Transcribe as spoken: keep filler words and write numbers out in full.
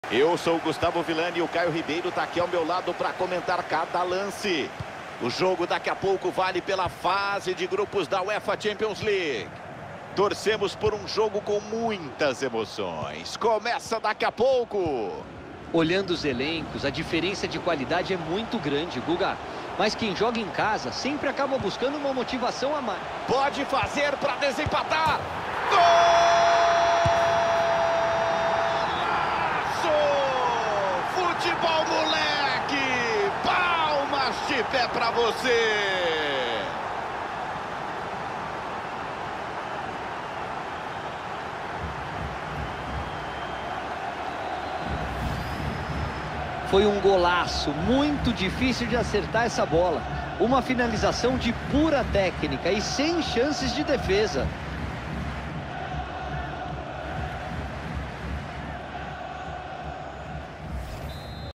Eu sou o Gustavo Villani e o Caio Ribeiro está aqui ao meu lado para comentar cada lance. O jogo daqui a pouco vale pela fase de grupos da UEFA Champions League. Torcemos por um jogo com muitas emoções. Começa daqui a pouco. Olhando os elencos, a diferença de qualidade é muito grande, Guga. Mas quem joga em casa sempre acaba buscando uma motivação a mais. Pode fazer para desempatar. Golaço! Futebol, moleque! Palmas de pé para você! Foi um golaço, muito difícil de acertar essa bola. Uma finalização de pura técnica e sem chances de defesa.